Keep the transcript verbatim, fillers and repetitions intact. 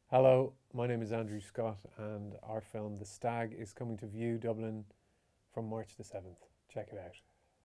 Hello, my name is Andrew Scott, and our film The Stag is coming to Vue Dublin from March the seventh. Check it out.